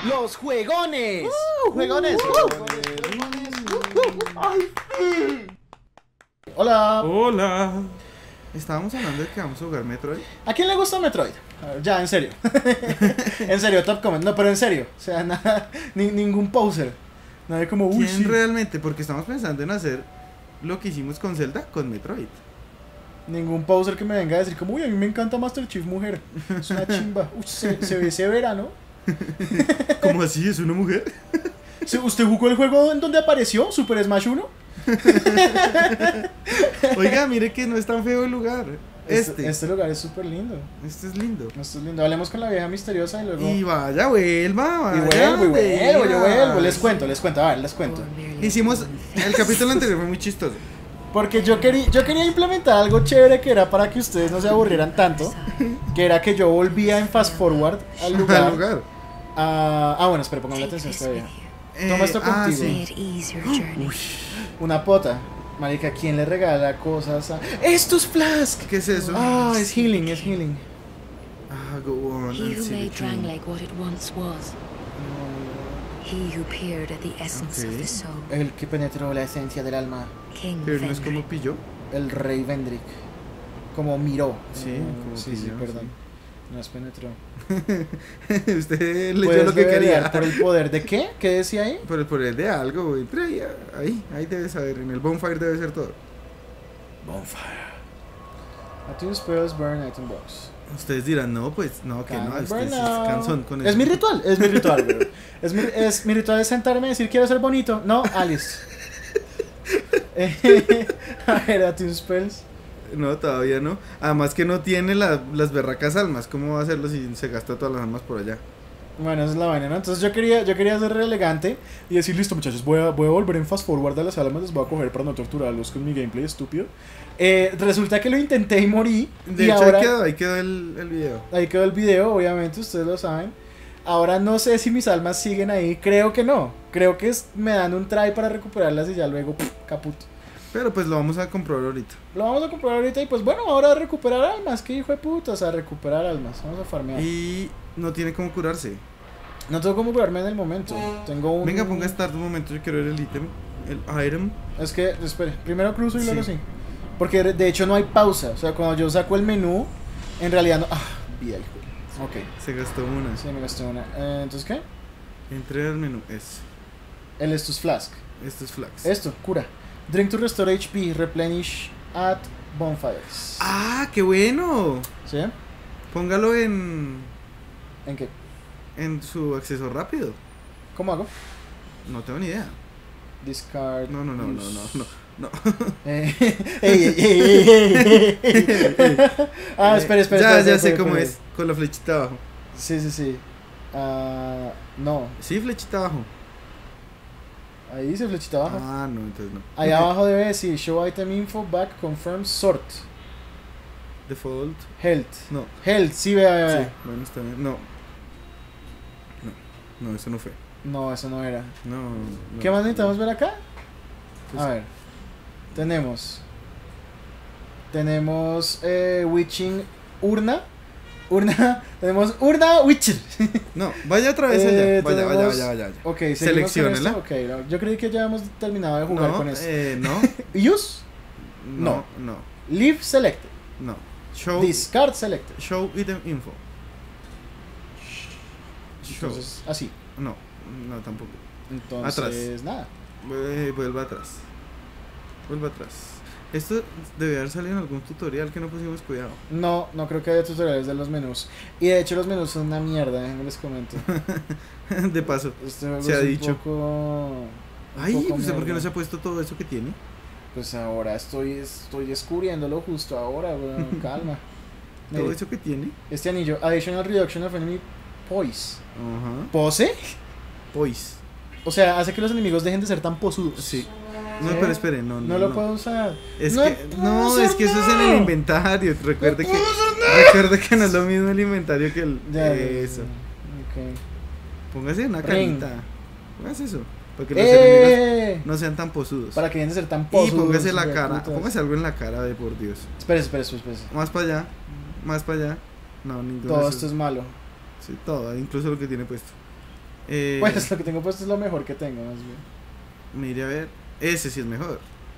Los juegones. Juegones. Ay, sí. Hola. Hola. Estábamos hablando de que vamos a jugar Metroid. ¿A quién le gusta Metroid? A ver, ya, en serio. En serio, top comment. No, pero en serio. O sea, nada, ningún poser. Nadie como, uy, ¿Quién sí. realmente? Porque estamos pensando en hacer lo que hicimos con Zelda con Metroid. Ningún poser que me venga a decir como, uy, a mí me encanta Master Chief mujer. Es una chimba. Uy, se ve severa, ¿no? ¿Cómo así? ¿Es una mujer? ¿Usted jugó el juego en donde apareció Super Smash 1? Oiga, mire que no es tan feo el lugar. Este lugar es súper lindo. Este es lindo. Esto es lindo. Hablemos con la vieja misteriosa y luego. Y vaya, vuelva. Y vuelvo, yo vuelvo. Les cuento. A ver, les cuento. Hicimos. El capítulo anterior fue muy chistoso. Porque yo quería implementar algo chévere que era para que ustedes no se aburrieran tanto. Que era que yo volvía en fast forward al lugar. Bueno, espera, pongamos atención a esta vieja. Toma esto contigo. Sí. Una pota. Marica, ¿quién le regala cosas a... ¡Esto es Flask! ¿Qué es eso? Es healing, es healing. Go on. He who made Drangleic what it once was. He who peered at the essence of the soul. El que penetró la esencia del alma. King Pero no es como Vendrick. pilló. El rey Vendrick. Como miró. Sí, como sí, pilló, perdón. No es penetró. Usted leyó ¿Puedes lo que revelar quería. por el poder de qué? ¿Qué decía ahí? Por el poder de algo, güey. Pero ahí debe saber. En el bonfire debe ser todo. Bonfire. Attune spells, burn item box. Ustedes dirán, no, pues, no, que no. Burn Ustedes es out. cansón con eso. Es mi ritual, bro. Mi ritual es sentarme y decir quiero ser bonito. No, Alice. A ver, Attune spells. No, todavía no. Además que no tiene las berracas almas. ¿Cómo va a hacerlo si se gasta todas las almas por allá? Bueno, esa es la vaina, ¿no? Entonces yo quería ser re elegante y decir, listo muchachos, voy a volver en fast forward a las almas, les voy a coger para no torturarlos con mi gameplay estúpido. Resulta que lo intenté y morí. De y hecho, ahora, ahí quedó el video. ahí quedó el video, obviamente, ustedes lo saben. Ahora no sé si mis almas siguen ahí, creo que no. Creo que me dan un try para recuperarlas y ya luego, caput. Pero pues lo vamos a comprobar ahorita. Lo vamos a comprobar ahorita y pues bueno, ahora a recuperar almas, qué hijo de puta, o sea, recuperar almas, vamos a farmear. Y no tiene cómo curarse. No tengo cómo curarme en el momento, tengo un... Venga, ponga start un momento, yo quiero ver el ítem. El item. Es que, espere, primero cruzo y luego sí. Porque de hecho no hay pausa, o sea, cuando yo saco el menú, en realidad no... vida, hijo. Ok, Se gastó una. sí, me gasté una. Entonces, ¿qué? Entré al menú. Esto es Flask. Esto es Flax. Esto, cura. Drink to restore HP, replenish at bonfires. ¡Ah, qué bueno! ¿Sí? Póngalo en ¿En qué? su acceso rápido. ¿Cómo hago? No tengo ni idea. Discard. No. Ey. Espera. Ya sé cómo es. Con la flechita abajo. Sí. No. Sí, flechita abajo. Ahí dice flechita abajo. Ah, no, entonces no. Ahí abajo debe decir show item info back confirm sort. Default. Health. No. Health, sí, vea. Sí, bueno, está bien. No, eso no fue. No, eso no era. No. ¿Qué más necesitamos ver acá? Pues- A ver. Tenemos Witching Urna. Tenemos Urna Witcher. No, vaya otra vez allá. Vaya. Ok, seguimos con Selecciónela. esto. Ok, no, yo creí que ya hemos terminado de jugar con esto. No. Use. No. Leave selected. No. Show. Discard selected. Show item info. Show. Entonces, así. No tampoco. Entonces, nada. Vuelva atrás. Esto debe haber salido en algún tutorial que no pusimos cuidado. No creo que haya tutoriales de los menús. Y de hecho los menús son una mierda, no les comento. De paso. Este juego Se ha es un dicho. poco Ay, ¿usted por qué mierda. no se ha puesto todo eso que tiene? Pues ahora estoy descubriéndolo justo ahora, weón. Calma. Todo Mire, eso que tiene. este anillo, additional reduction of enemy poise. Ajá. ¿Pose? Poise. O sea, hace que los enemigos dejen de ser tan posudos. Sí. No, ¿Sí? pero espere, no. No lo puedo usar. Es No que, puedo hacer es que eso es en el nada. inventario. Recuerde puedo hacer recuerde que no es lo mismo el inventario que el. Ya, eso. Ok. Póngase una Ring. carita. Póngase eso. Para que los enemigos no sean tan posudos. Para que dejen de ser tan Y posudos. póngase la hijo de cara. putas. Póngase algo en la cara de por Dios. Espérese. Más para allá. Más para allá. No, ninguno. Todo de esto esos. es malo. Sí, todo. Incluso lo que tiene puesto. Pues lo que tengo puesto es lo mejor que tengo, más bien. Mire a ver. Ese sí es mejor.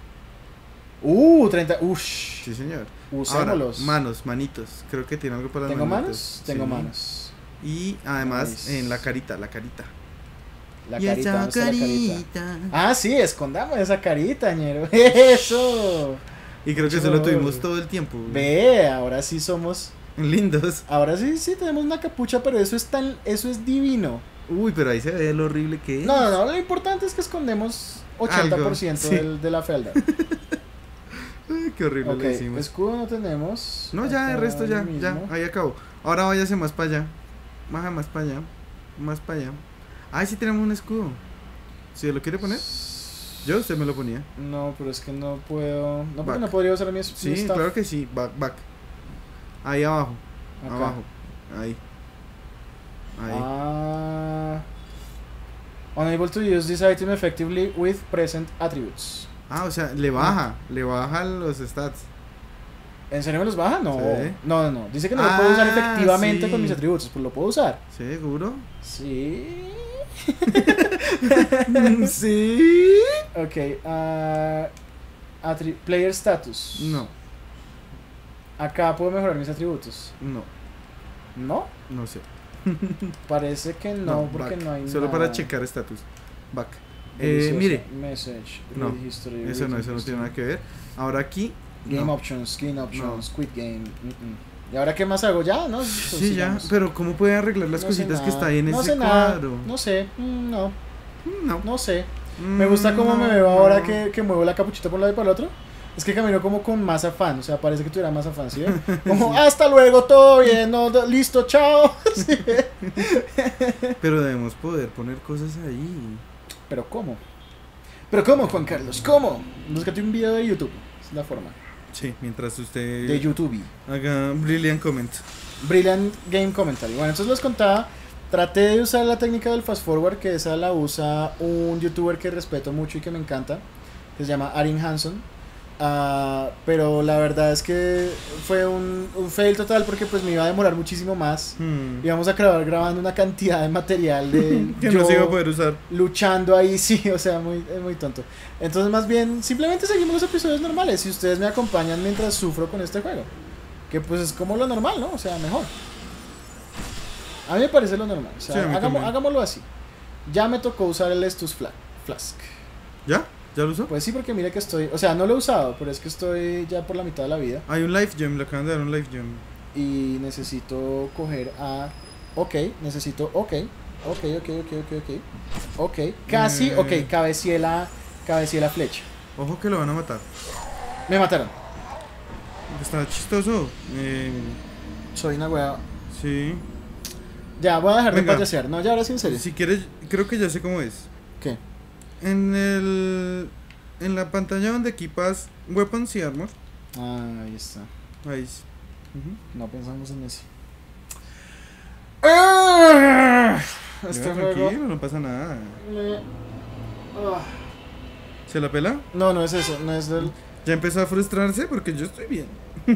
30. Ush. Sí, señor. Usémoslos. Ahora, manitos. Creo que tiene algo para las ¿Tengo manitos. manos? Tengo Sí. manos. Y además Nice. en la carita. La Y carita, esa ¿dónde está la carita? carita. Ah, sí, escondamos esa carita, ñero. Eso. Y creo que eso lo tuvimos todo el tiempo. güey. Ve, ahora sí somos. Lindos. Ahora sí tenemos una capucha, pero eso es divino. Uy, pero ahí se ve lo horrible que es. No, lo importante es que escondemos 80% Algo, sí. de la felda. Ay, qué horrible Ok, lo hicimos. escudo no tenemos. No, ya, el Acá resto ya, lo mismo. ya, ahí acabó. Ahora váyase más para allá. Baja más para allá. Más para allá. Ay, sí tenemos un escudo. ¿Si lo quiere poner? Yo, usted me lo ponía. No, pero es que no puedo. No, porque Back. no podría usar mi Sí, staff. claro que sí. Back. Ahí abajo. Acá. Abajo. Ahí. Ahí. Unable to use this item effectively with present attributes. O sea, le baja los stats. ¿En serio me los baja? No. Sí. No. Dice que no lo puedo usar efectivamente sí. con mis atributos. Pues lo puedo usar. ¿Seguro? Sí. Sí. Ok. Player status. No, Acá puedo mejorar mis atributos. no, ¿No? no sé. Parece que no, porque back. no hay Solo nada. para checar estatus. Back. Delicioso. Mire. Message. No, read history, Eso no read history. tiene nada que ver. Ahora aquí. Game no. options, game options, No. quit game. ¿Y ahora qué más hago? ¿Ya? ¿No? Sí, ya. Sigamos. Pero ¿cómo puede arreglar las No sé cositas que nada. está ahí en no ese sé nada. cuadro? No sé. No. No. No sé. Me gusta cómo me veo ahora que muevo la capuchita por un lado y para el otro. Es que camino como con más afán. O sea, parece que tuviera más afán, ¿sí? Como, hasta luego, todo bien, no, listo, chao. Sí. Pero debemos poder poner cosas ahí. Pero ¿cómo? ¿Pero cómo, Juan Carlos? ¿Cómo? Búscate un video de YouTube. Es la forma. Sí, mientras usted De YouTube. haga brilliant comment. Brilliant Game Commentary. Bueno, entonces les contaba, traté de usar la técnica del fast forward, que esa la usa un youtuber que respeto mucho y que me encanta, que se llama Arin Hanson. Pero la verdad es que fue un fail total porque pues me iba a demorar muchísimo más. Íbamos a acabar grabando una cantidad de material de Que yo no se iba a poder usar. luchando ahí, sí, o sea, muy tonto. Entonces más bien, simplemente seguimos los episodios normales. Si ustedes me acompañan mientras sufro con este juego, que pues es como lo normal, ¿no? O sea, mejor. A mí me parece lo normal. O sea, Sí, a mí también. hagámoslo así. Ya me tocó usar el Estus Flask. ¿Ya? ¿Ya lo usó? Pues sí, porque mira que estoy, o sea, no lo he usado, pero es que estoy ya por la mitad de la vida Hay un life gem, le acaban de dar un life gem. y necesito coger a... Ok, casi, cabeceé la flecha. Ojo que lo van a matar. Me mataron. Está chistoso. Soy una wea. Sí. Ya, voy a dejar de Venga. payasear. No, ya ahora sí en serio. Si quieres, creo que ya sé cómo es. ¿Qué? En la pantalla donde equipas weapons y armor. Ah, ahí está. Ahí. Ujú. No pensamos en eso. Este Ya, juego... tranquilo, no pasa nada. ¿Se la pela? No, no es eso, no es del... Ya empezó a frustrarse porque yo estoy bien.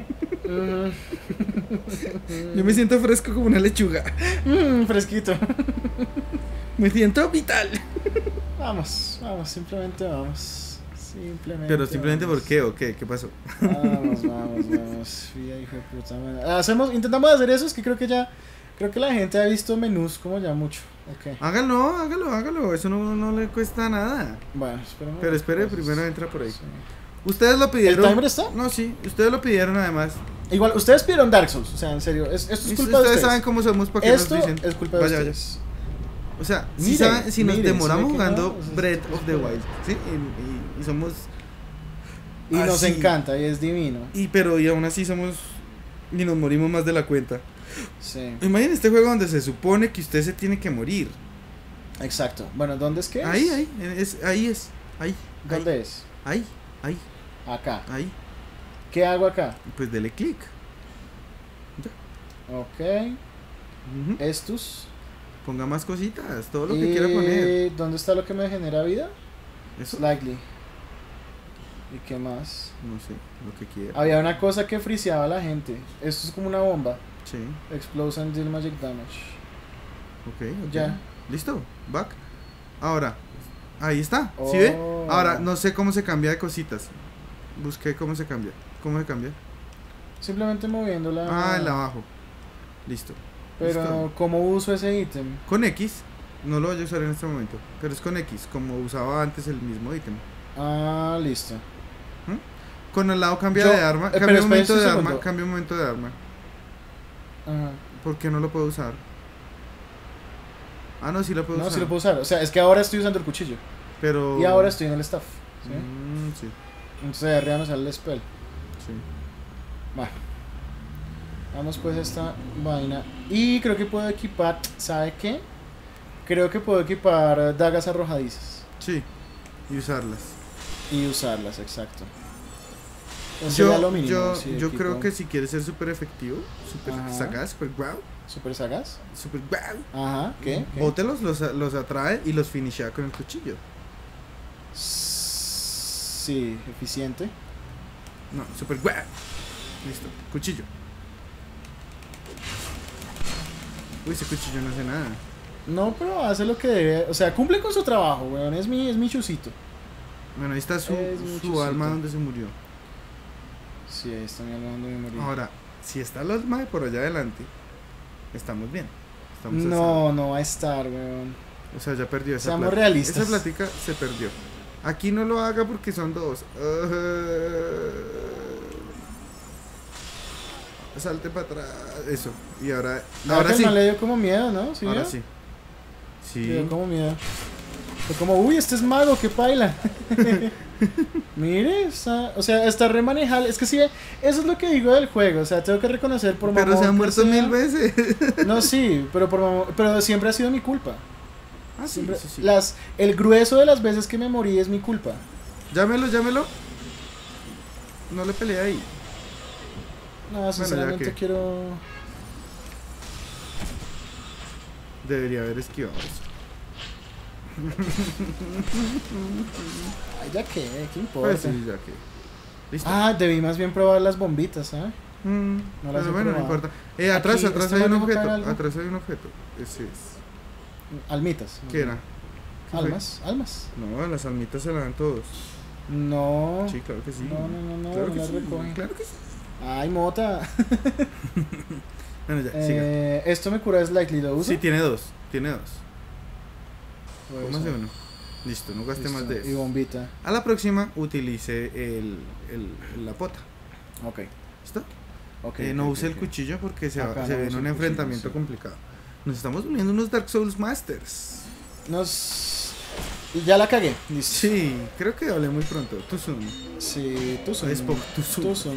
Yo me siento fresco como una lechuga. Fresquito. Me siento vital. Vamos, simplemente vamos. Pero simplemente vamos. ¿por qué o qué? ¿Qué pasó? Vamos. Fía, hijo de puta madre. Intentamos hacer eso, es que creo que la gente ha visto menús como ya mucho. Okay. Hágalo. Eso no le cuesta nada. Bueno, esperemos. Pero espere, Pues, primero entra por ahí. sí. Ustedes lo pidieron. ¿El timer está? No, sí, ustedes lo pidieron además. Igual, ustedes pidieron Dark Souls, o sea, en serio, esto es culpa de Ustedes ustedes. saben cómo somos, para qué Esto nos dicen. es culpa de Vaya. ustedes. O sea, Mire, si nos mire, demoramos ¿sí ve que jugando no? O sea, Breath es of the culpa. Wild, ¿sí? Y somos. Y nos así. encanta, y es divino. Pero aún así somos. Y nos morimos más de la cuenta. Sí, Imaginen este juego donde se supone que usted se tiene que morir. exacto. Bueno, ¿dónde es que es? Ahí es. ¿Dónde es? Ahí. Acá. ¿Qué hago acá? Pues dele clic. Ok. Ujú. Estus. Ponga más cositas, todo lo que quiera poner. ¿Dónde está lo que me genera vida? Eso. Slightly. ¿Y qué más? No sé, lo que quiera. Había una cosa que friseaba a la gente. Esto es como una bomba. Sí, Explode and deal magic damage. ok. Ya. Listo, back. Ahora, ahí está, ¿sí ve? Ahora, no sé cómo se cambia de cositas. Busqué cómo se cambia. ¿Cómo se cambia? Simplemente moviéndola. Ah, el abajo. Listo. Pero, Listo. ¿cómo uso ese ítem? Con X. No lo voy a usar en este momento. Pero es con X, como usaba antes el mismo ítem. Ah, listo. Con el lado cambia Yo- de arma. pero Cambia un espera momento un de arma. segundo. Cambia un momento de arma. Ajá. ¿Por qué no lo puedo usar? Ah, no, sí lo puedo No, usar. sí lo puedo usar. O sea, es que ahora estoy usando el cuchillo. Pero... Y ahora estoy en el staff. ¿Sí? Sí, Entonces de arriba me sale el spell. sí. Bueno. Vamos pues a esta vaina. Y creo que puedo equipar. ¿Sabe qué? Creo que puedo equipar dagas arrojadizas. Sí. Y usarlas. Y usarlas, exacto. Entonces sería lo mínimo, sí, yo equipo. creo que si quieres ser súper efectivo, súper Ajá. sagaz, súper guau, ¿Super sagaz? súper guau, Ajá, ¿qué? bótelos, los atrae y los finishea con el cuchillo. Sí, eficiente. No, súper guau. Listo, cuchillo. Uy, ese cuchillo no hace nada. No, pero hace lo que debe. O sea, cumple con su trabajo, weón. Es mi chusito. Bueno, ahí está Es su muchosito. alma donde se murió. Sí, ahí está mi alma donde me morí. Ahora, si está el alma de por allá adelante, estamos bien. Estamos a salvo. No, no va a estar, weón. O sea, ya perdió esa Seamos plática. realistas. Esa plática se perdió. Aquí no lo haga porque son dos. Salte para atrás. Eso. Y ahora Ahora sí. le dio como miedo, ¿no? ¿Sí Ahora vio? sí. Le Sí. dio como miedo. Fue como, uy, este es mago, qué paila. Mire, o sea, está re manejable. Es que sí, eso es lo que digo del juego. O sea, tengo que reconocer por Pero mamón se ha que muerto sea- 1000 veces. No, sí, pero por mamón- pero siempre ha sido mi culpa. Ah, sí, Siempre- sí, sí. el grueso de las veces que me morí es mi culpa. Llámelo. No le peleé ahí. No, sinceramente que- quiero. Debería haber esquivado eso. Ay, ya qué importa. Pues sí, ya que. Listo. Ah, debí más bien probar las bombitas, ¿sabes? No las Pero he bueno, no probado. importa. Atrás Aquí, hay ¿este un man dejó objeto. caer algo? Atrás hay un objeto. Ese es. Almitas. ¿Qué era? ¿Qué fue? Almas. No, las almitas se las dan todos. No. Sí, claro que sí. No, Claro no que las sí. recogen. Claro que sí. Ay, mota. Bueno, ya, siga. Esto me cura slightly, ¿lo uso? Sí, tiene dos. Pues, Póngase uno. Listo, no gaste listo. más de Y eso. bombita. A la próxima utilice la pota. Ok. ¿Listo? Okay, No ok, use el ok. cuchillo porque se Acá no viene uso un el enfrentamiento cuchillo, sí. complicado. Nos estamos uniendo unos Dark Souls Masters. Y ya la cagué. Listo. Sí, creo que hablé muy pronto. Tú son. Sí, tú son. Spock, tú son.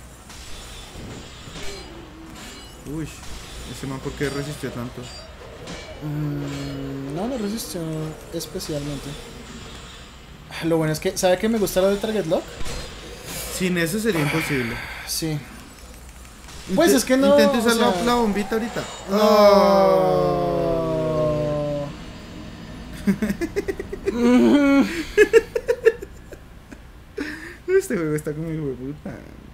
Uy, ese man, ¿por qué resistió tanto? No resistió especialmente. Lo bueno es que, ¿sabe que me gusta lo de Target Lock? Sin eso sería imposible. Sí. Pues es que no. Intente usar o sea, la bombita ahorita. No. Este juego está como hijo de puta.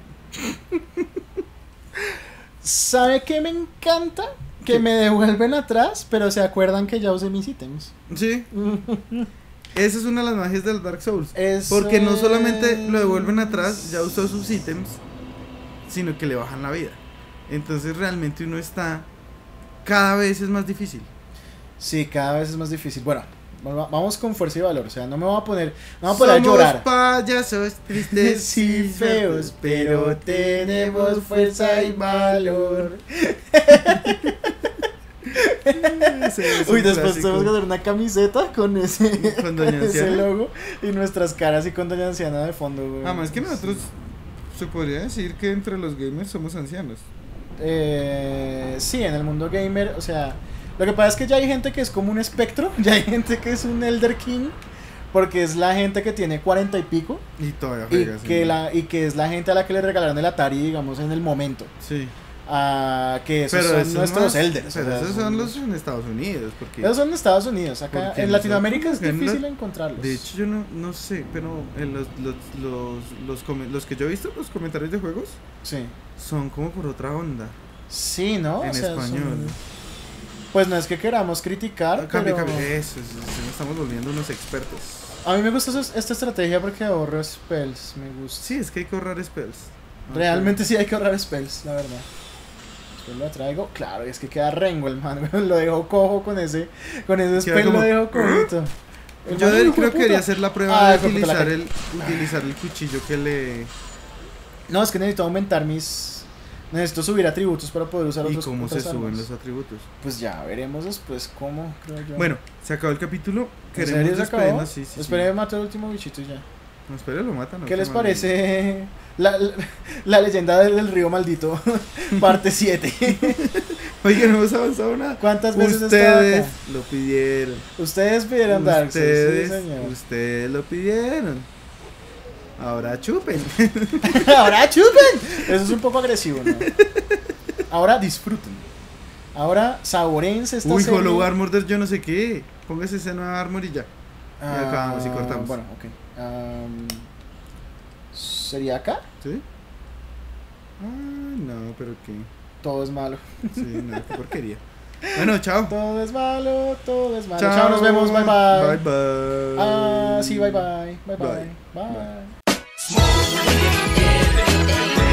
¿Sabe qué me encanta? Que ¿Qué? me devuelven atrás, pero se acuerdan que ya usé mis ítems. Sí. Esa es una de las magias del Dark Souls. Eso Porque no solamente es- lo devuelven atrás, ya usó sus ítems, sino que le bajan la vida. Entonces realmente uno está. Cada vez es más difícil. Sí, cada vez es más difícil. Bueno, vamos con fuerza y valor. O sea, no me voy a poner a llorar. Payasos tristes Sí, feos, pero tenemos fuerza y valor. Uy, después tenemos que hacer una camiseta con ese, Con Doña ese Anciana. logo y nuestras caras y con Doña Anciana de fondo, güey. Además que nosotros se podría decir que entre los gamers somos ancianos. Sí, en el mundo gamer, o sea, lo que pasa es que ya hay gente que es como un espectro, ya hay gente que es un Elder King, porque es la gente que tiene 40 y pico, Y todavía y juegas. que es la gente a la que le regalaron el Atari, digamos, en el momento. Sí. Que esos Pero son esos nuestros más- elders. Pero o sea, esos son los en Estados Unidos. Porque Esos son de Estados Unidos, acá Porque en Latinoamérica es nosotros, difícil en encontrarlos. de hecho, yo no sé, pero en los que yo he visto, los comentarios de juegos, Sí. son como por otra onda. Sí, ¿no? En O sea, español. Pues no es que queramos criticar, Cambia, pero... cambia. Eso, nos estamos volviendo unos expertos. A mí me gusta esta estrategia porque ahorro spells, me gusta. Sí, es que hay que ahorrar spells. Realmente sí hay que ahorrar spells, la verdad. Después lo traigo, claro, y es que queda rengo el man, lo dejo cojo con ese spell, como... lo dejo cojito. Yo creo que quería hacer la prueba de utilizar el cuchillo que le... No, es que necesito aumentar necesito subir atributos para poder usar otros. ¿Y cómo se suben los atributos? Pues ya veremos después cómo, creo yo. Bueno, se acabó el capítulo. ¿En serio se acabó? Sí. Espere, mato el último bichito y ya. No, espere, lo matan. ¿Qué les parece la leyenda del río maldito? Parte 7. Oye, no hemos avanzado nada. ¿Cuántas veces ustedes lo pidieron? Ustedes pidieron Dark Souls, sí, señor. Ustedes lo pidieron. Ahora chupen. Ahora chupen. Eso es un poco agresivo, ¿no? Ahora disfruten. Ahora saborense esta serie. Hollow Armor del yo no sé qué. Póngase ese nuevo armor y ya. Y acabamos y cortamos. Bueno, ok. ¿Sería acá? ¿Sí? No, pero qué. Todo es malo. Sí, no, qué porquería. Bueno, chao. Todo es malo, todo es malo. Chao, chao, nos vemos, bye bye. Bye bye. Sí, bye bye. Bye bye. Bye. Bye.